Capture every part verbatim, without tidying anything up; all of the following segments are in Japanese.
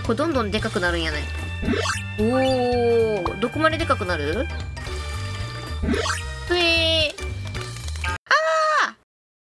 これどんどんでかくなるんやね。おお、どこまででかくなる？ふえー。あ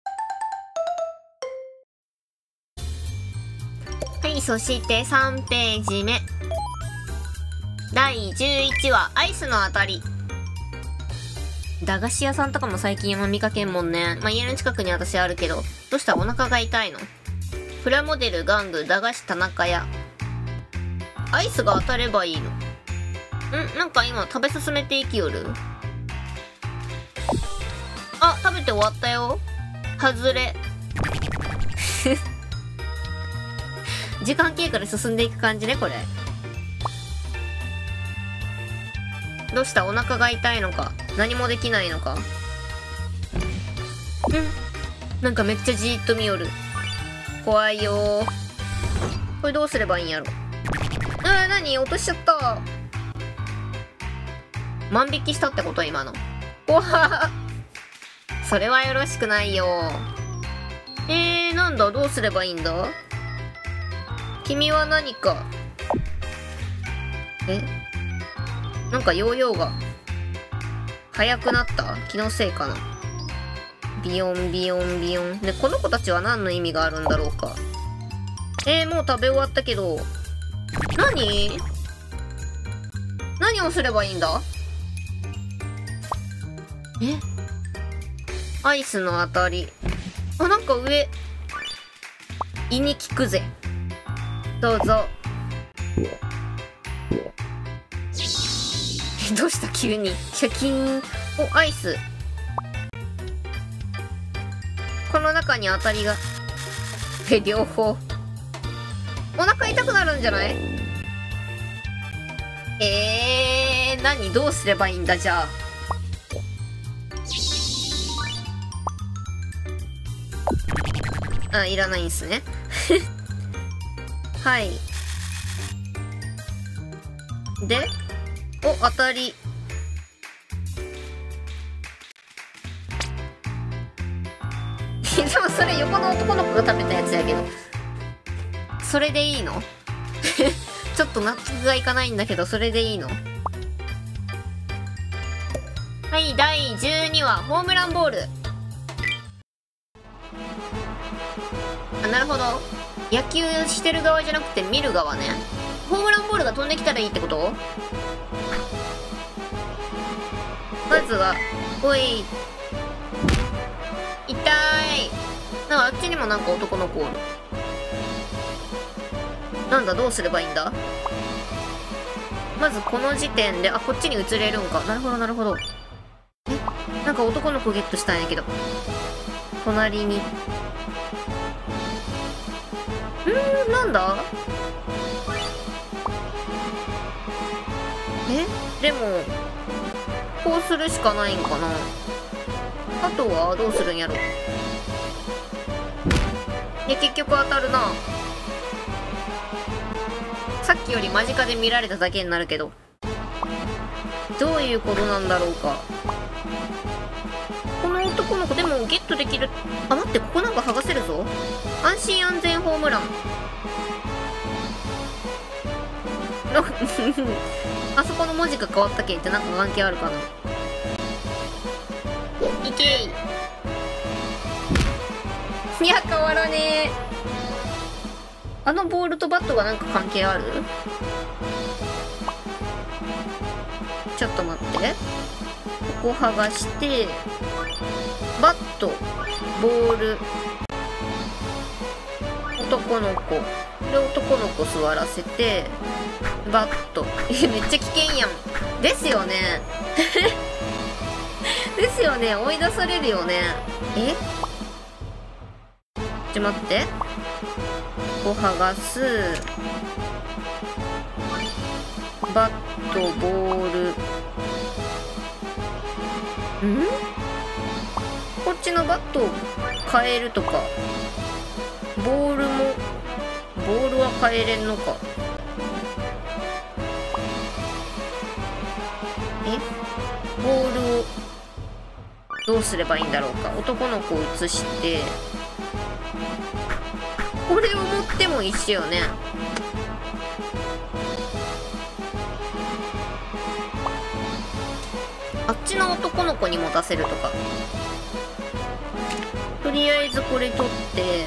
ー。はい、そしてさんページ目。だいじゅういちわ、アイスのあたり。駄菓子屋さんとかも最近あんま見かけんもんね。まあ、家の近くに私あるけど。どうした？お腹が痛いの？プラモデル玩具駄菓子田中屋。アイスが当たればいいの？ん？なんか今食べ進めていきよる？あ、食べて終わったよ。外れ。時間経過で進んでいく感じね、これ。どうした？お腹が痛いのか？何もできないのか？ん？なんかめっちゃじーっと見よる。怖いよー。これどうすればいいんやろ？あー、なに？落としちゃった。万引きしたってこと？今の。怖っ。それはよろしくないよ。えー、なんだ？どうすればいいんだ？君は何か。え？なんかヨーヨーが速くなった？気のせいかな。ビヨンビヨンビヨン。で、この子たちは何の意味があるんだろうか。えー、もう食べ終わったけど。何？何をすればいいんだ？え？アイスのあたり。あ、なんか上。胃に効くぜ。どうぞ。どうした急に。シャキーン。お、アイス。この中に当たりが。え、両方。お腹痛くなるんじゃない？えー、何？どうすればいいんだ、じゃあ。あ、いらないんすね。はい。で、お、当たり。でもそれ横の男の子が食べたやつやけど。それでいいの？ちょっと納得がいかないんだけど、それでいいの？はい、だいじゅうにわ、ホームランボール。あ、なるほど。野球してる側じゃなくて見る側ね。ホームランボールが飛んできたらいいってこと？まずは、おい。痛い。なんかあっちにもなんか男の子おる。なんだ、どうすればいいんだ？まずこの時点で、あ、こっちに移れるんか。なるほど、なるほど。え？なんか男の子ゲットしたんやけど。隣に。んー、なんだ？え？でも、こうするしかないんかな。あとはどうするんやろ。え、結局当たるな。さっきより間近で見られただけになるけど。どういうことなんだろうか。この男の子でもゲットできる。あ、待って、ここなんか剥がせるぞ。安心安全ホームラン。あそこの文字が変わったけんってなんか関係あるかな。いけい。いや、変わらねえ。あのボールとバットがなんか関係ある？ちょっと待って。ここ剥がして、バット、ボール、男の子。で、男の子座らせて、バット。え、めっちゃ危険やん。ですよね。ですよね。追い出されるよね。え？ちょ、待って。ここ剥がす。バット、ボール。ん？こっちのバットを変えるとか。ボールも、ボールは変えれんのか。え？ボールを、どうすればいいんだろうか。男の子を移して、これを持っても一緒よね。 の男の子に持たせるとか。とりあえずこれ取って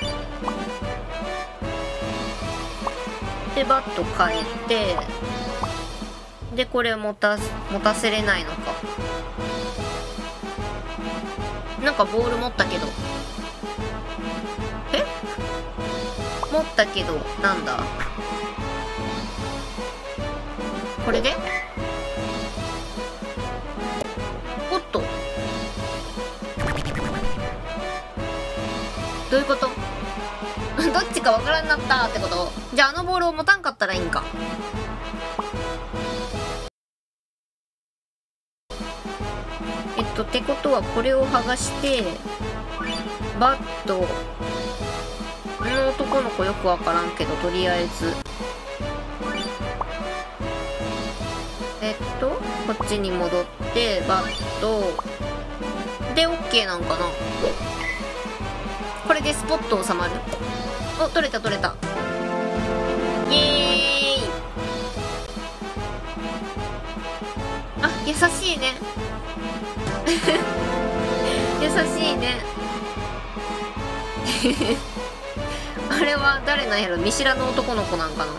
でバット変えて、でこれ持た持たせれないのか。なんかボール持ったけど、え持ったけどなんだこれで。おっと、どういうこと？どっちかわからんなったってこと？じゃああのボールを持たんかったらいいんか。えっとってことはこれを剥がしてバット、あの男の子よくわからんけど、とりあえずえっとこっちに戻ってバットで OK なんかな。これでスポット収まる。お、取れた取れた。イエーイ。あ、優しいね優しいねあれは誰なんやろ。見知らぬ男の子なんかな。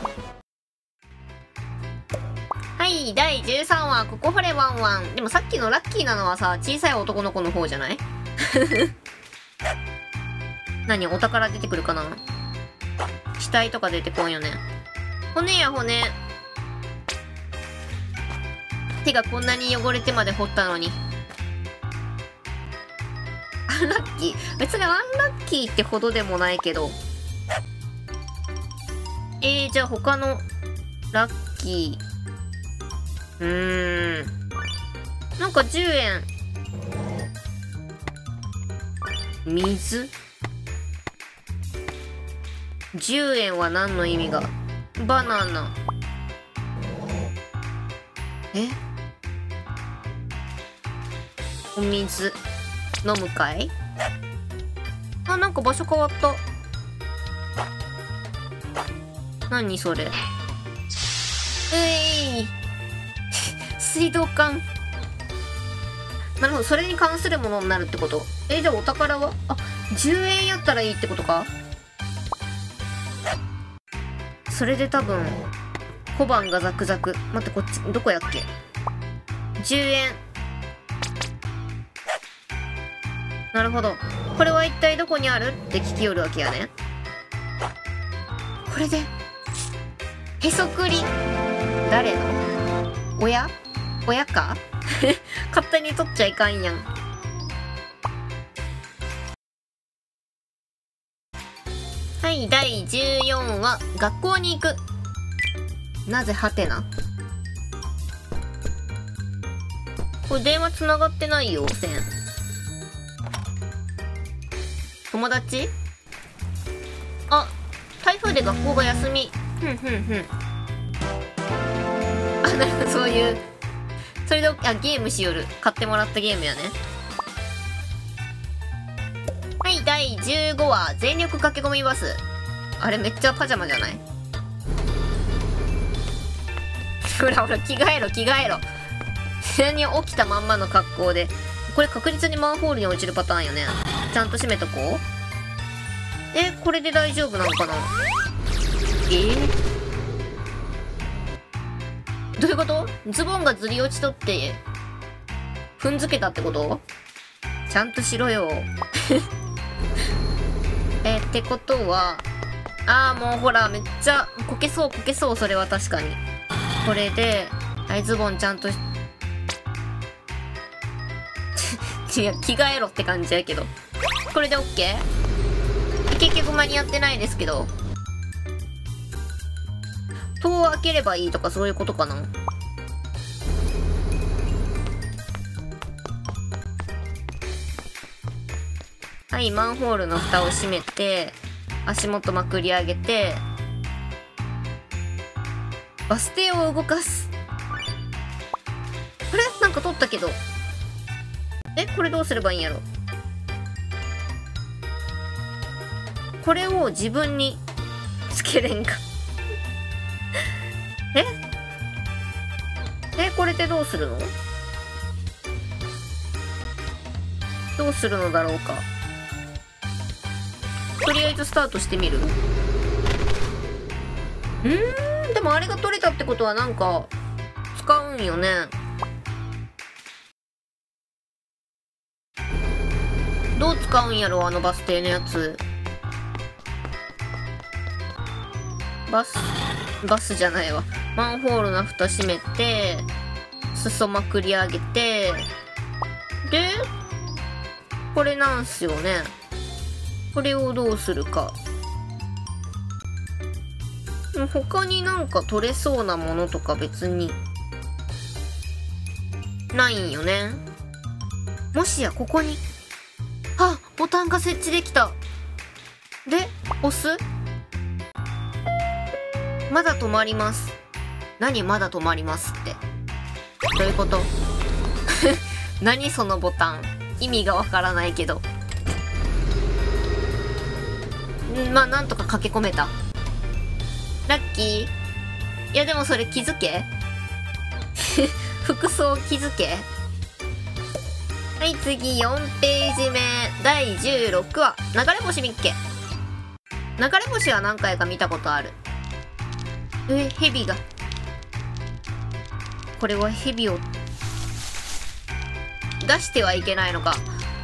はい、だいじゅうさんわ、ここ掘れワンワン。でもさっきのラッキーなのはさ、小さい男の子の方じゃない何、お宝出てくるかな。死体とか出てこんよね。骨や骨。手がこんなに汚れてまで掘ったのに。アンラッキー。別にアンラッキーってほどでもないけど。えー、じゃあ他のラッキー。うーん。なんかじゅうえん。水じゅうえんは何の意味が。バナナ。えお水飲むかい。あ、なんか場所変わった。何それ。えい水道管なるほど、それに関するものになるってこと。え、じゃあお宝は、あ、じゅうえんやったらいいってことか。それで多分小判がザクザク。待って、こっちどこやっけ。じゅうえん。なるほど、これは一体どこにあるって聞きよるわけやね。これでへそくり。誰の親親か勝手に取っちゃいかんやん。はい、だいじゅうよんわ、学校に行く。なぜハテナ。これ電話つながってないよ、線。友達。あ、台風で学校が休み。ふんふんふん。あ、なるほど、そういう。それで、あ、ゲームしよる。買ってもらったゲームやね。はい、だいじゅうごわ、全力駆け込みバス。あれめっちゃパジャマじゃない。ほらほら、着替えろ着替えろ。何を起きたまんまの格好で。これ確実にマンホールに落ちるパターンよね。ちゃんと閉めとこう。え、これで大丈夫なのかな。えー、どういうこと。ズボンがずり落ちとって踏んづけたってこと。ちゃんとしろよえー、ってことは、あーもうほら、めっちゃこけそうこけそう。それは確かに。これで、はい、ズボンちゃんと違う、着替えろって感じやけど。これで OK？ 結局間に合ってないですけど。戸を開ければいいとかそういうことかな。はい、マンホールの蓋を閉めて、足元まくり上げて、バス停を動かす。あれなんか取ったけど。え、これどうすればいいんやろ。これを自分につけれんかええ、これでどうするの。 どうするのだろうか。とりあえずスタートしてみる。うーん、でもあれが取れたってことはなんか使うんよね。どう使うんやろ、あのバス停のやつ。バスバスじゃないわ。マンホールの蓋閉めて裾まくり上げて、でこれなんすよね。これをどうするか。他になんか取れそうなものとか別にないんよね。もしやここに、あ、ボタンが設置できた。で押す。まだ止まります。何まだ止まりますってどういうこと何そのボタン、意味がわからないけど。んまあなんとか駆け込めた。ラッキー。いやでもそれ気づけ服装気づけ。はい、次よんページ目だいじゅうろくわ流れ星みっけ。流れ星は何回か見たことある。え、ヘビが。これはヘビを出してはいけないのか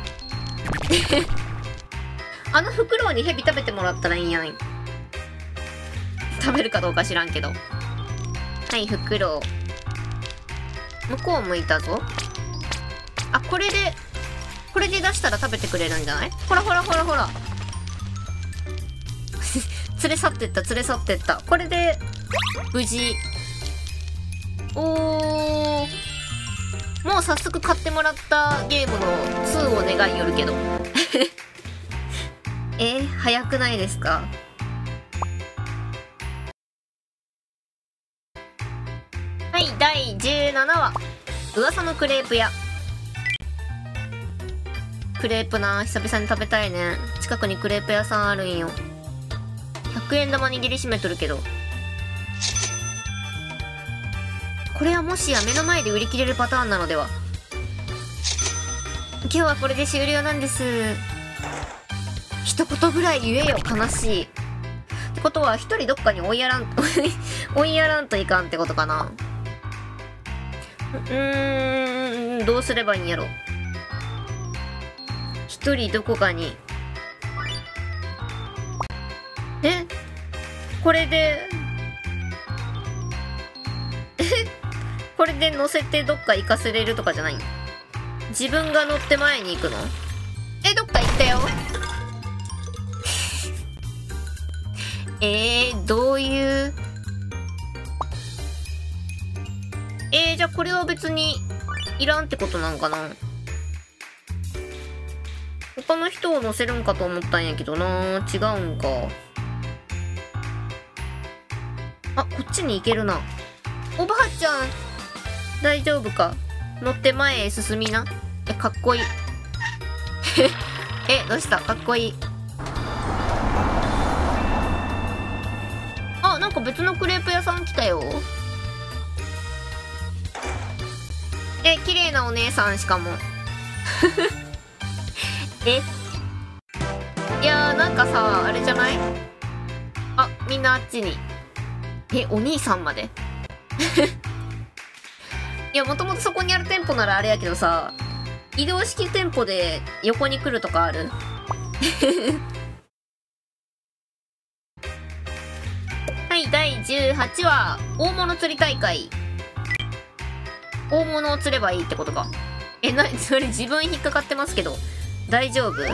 あのフクロウにヘビ食べてもらったらいいんやん。食べるかどうか知らんけど。はい、フクロウ向こう向いたぞ。あ、これでこれで出したら食べてくれるんじゃない。ほらほらほらほら連れ去ってった連れ去ってった。これで無事。おー、もう早速買ってもらったゲームのツーを願いよるけどえー、早くないですか。はい、だいじゅうななわ噂のクレープ屋。クレープな、久々に食べたいね。近くにクレープ屋さんあるんよ。ひゃくえん玉握りしめとるけど。これはもしや目の前で売り切れるパターンなのでは。今日はこれで終了なんです。一言ぐらい言えよ、悲しい。ってことは一人どっかに追いやらん追いやらんといかんってことかな。うーん、どうすればいいんやろ。一人どこかに。え、これでこれで乗せてどっか行かせれるとかじゃない？自分が乗って前に行くの？え、どっか行ったよえー、どういう。えー、じゃあこれは別にいらんってことなんかな。他の人を乗せるんかと思ったんやけどな。違うんか。あ、こっちに行けるな。おばあちゃん大丈夫か。乗って前へ進みな。え、かっこいいえ、どうした。かっこいい。あ、なんか別のクレープ屋さん来たよ。え、綺麗なお姉さん。しかもえ、いやー、なんかさ、あれじゃない。あ、みんなあっちに。え、お兄さんまでいや、もともとそこにある店舗ならあれやけどさ、移動式店舗で横に来るとかあるはい、だいじゅうはちわ大物釣り大会。大物を釣ればいいってことか。え、な、それ自分引っかかってますけど大丈夫？い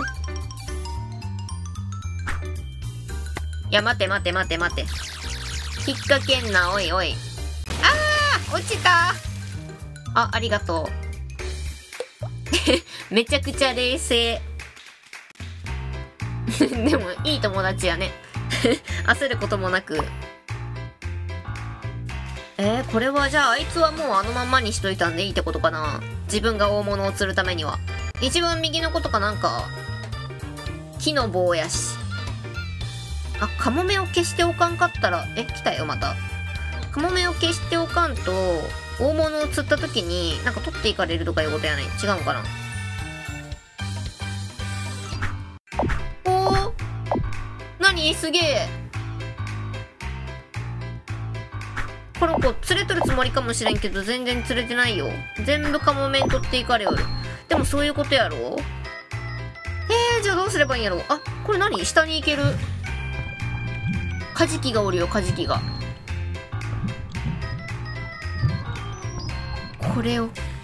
や、待て待て待て待て。引っ掛けんな、おいおい。あー、落ちた。あ、ありがとうめちゃくちゃ冷静でもいい友達やね焦ることもなく。えー、これはじゃああいつはもうあのまんまにしといたんでいいってことかな。自分が大物を釣るためには。一番右の子とかなんか木の棒やし。あ、カモメを消しておかんかったら、え、来たよまた。カモメを消しておかんと大物を釣った時になんか取っていかれるとかいうことやない。違うんかな。 何すげえ。この子連れとるつもりかもしれんけど全然釣れてないよ。全部カモメン取っていかれよる。でもそういうことやろ。えー、じゃあどうすればいいんやろ。あ、これ何、下に行ける。カジキがおるよ、カジキが。これを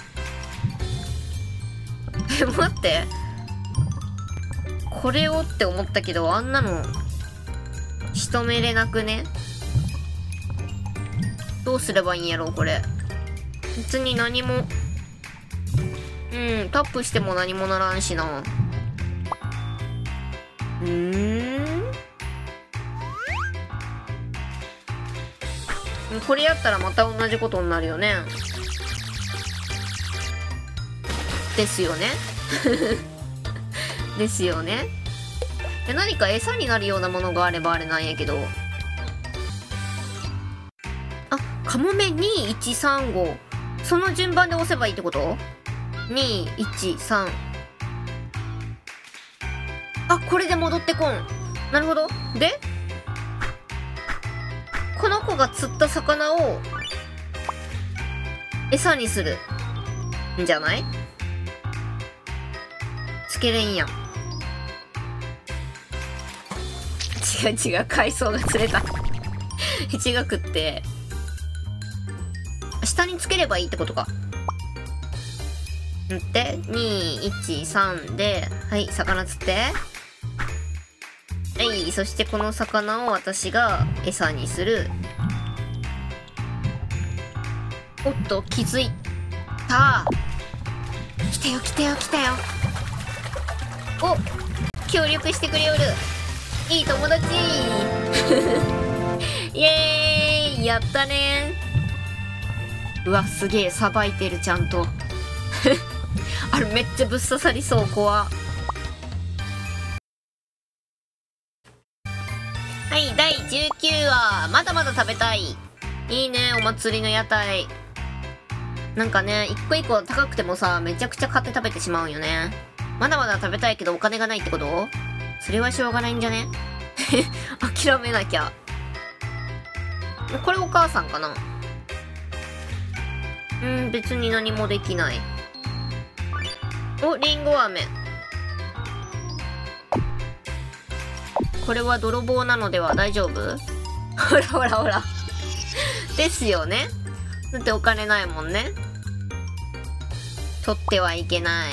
え、待って、これをって思ったけど、あんなの仕留めれなくね。どうすればいいんやろこれ。別に何も、うんタップしても何もならんしな。うーんこれやったらまた同じことになるよね。ですよねですよね。で何か餌になるようなものがあればあれなんやけど。あ、カモメにいちさんご、その順番で押せばいいってこと？ にいちさん。あ、これで戻ってこん。なるほど。でこの子が釣った魚を餌にするんじゃない？つけれんやん。違う違う、海藻が釣れた違くって下につければいいってことか。んってにいちさんで、はい、魚釣って、はい、そしてこの魚を私が餌にする。おっと気づいた。来たよ来たよ来たよ。お、協力してくれよる。いい友達イエーイ、やったね。うわすげえ、さばいてるちゃんとあれめっちゃぶっ刺さりそう、怖。はい、だいじゅうきゅうわ、まだまだ食べたい。いいね、お祭りの屋台。なんかね、一個一個高くてもさ、めちゃくちゃ買って食べてしまうんよね。まだまだ食べたいけどお金がないってこと？それはしょうがないんじゃね諦めなきゃ。これお母さんかな。うん、別に何もできない。お、リンゴ飴。これは泥棒なのでは？大丈夫？ほらほらほらですよね。だってお金ないもんね。取ってはいけない。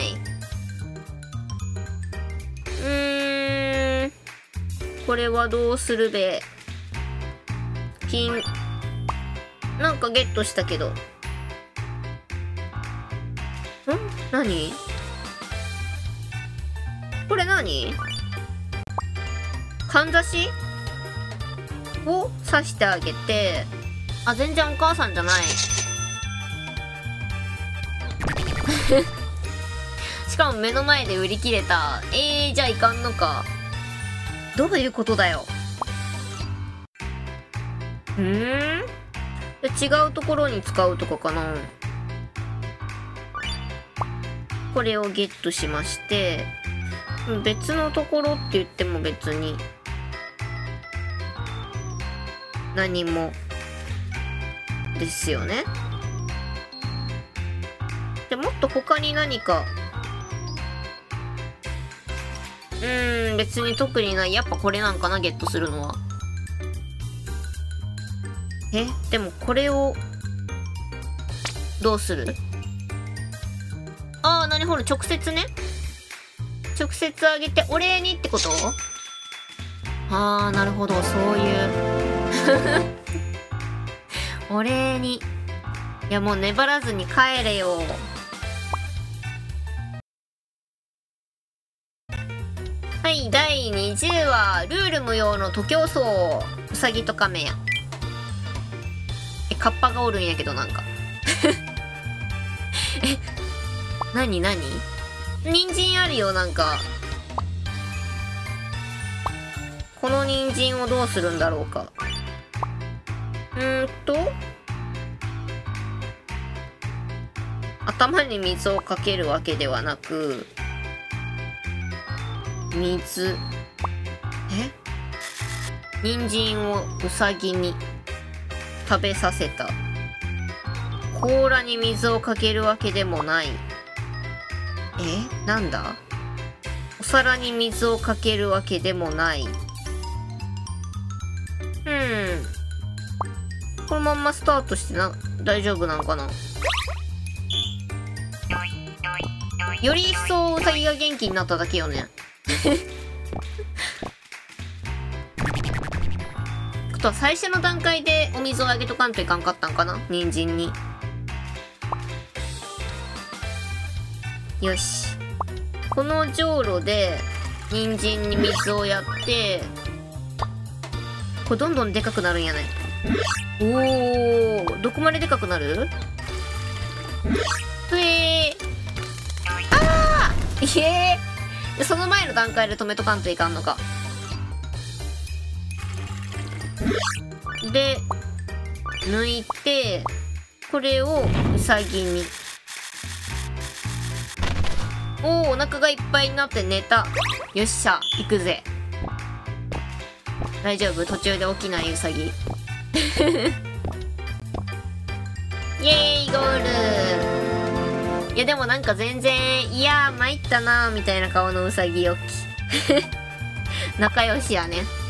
うーん、これはどうするべ。金なんかゲットしたけど。ん？何？これ何？かんざしを刺してあげて、あ、全然お母さんじゃないしかも目の前で売り切れた。えー、じゃあいかんのか。どういうことだよ。うーん、違うところに使うとかかな。これをゲットしまして、別のところって言っても別に何もですよね。でもっと他に何か、うーん、別に特にない。やっぱこれなんかな、ゲットするのは。え、でもこれをどうする？ああ、なるほど、直接ね。直接あげてお礼にってこと？ああ、なるほど、そういうお礼に。いや、もう粘らずに帰れよ。はい、だいにじゅうわ、ルール無用の徒競走。うさぎとカメや。え、カッパがおるんやけど、なんかえ、なになに？人参あるよ、なんか。この人参をどうするんだろうか。うーんと頭に水をかけるわけではなく、水、え人参をウサギに食べさせた。甲羅に水をかけるわけでもない。え、なんだ？お皿に水をかけるわけでもない。うん。このまんまスタートしてな、大丈夫なのかな？より一層ウサギが元気になっただけよね。とは最初の段階でお水をあげとかんといかんかったんかな、人参に。よし。このじょうろで人参に水をやって、これどんどんでかくなるんやね。おー、どこまででかくなる？ふえー。あー、いえー。その前の段階で止めとかんといかんのか。で、抜いて、これをウサギに。おー、お腹がいっぱいになって寝た。よっしゃ、行くぜ。大丈夫？途中で起きないウサギ。イエーイ、ゴール。いやでもなんか全然、いやー参ったなーみたいな顔のウサギよき。仲良しやね。